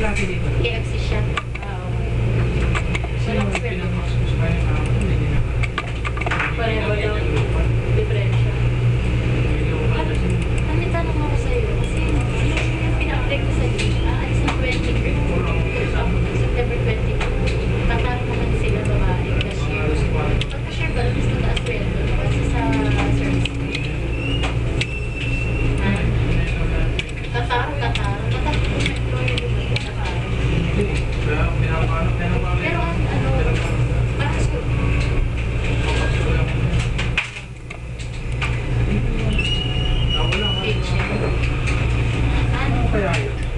dati dito? KFC siya. Oo. Walang sweldo. Pareho lang. Diferensya. Ano tanong ako sa'yo? Kasi yung pina-update ko sa'yo, aalis ng 22. September 22. Tatarong naman sila babae. Cashier. Pag-cashier ba, mas mataas sweldo. Kasi sa service. Tatarong. Tatarong kung may employer yung tatarong. Pero ano, para sa Ano kaya yun?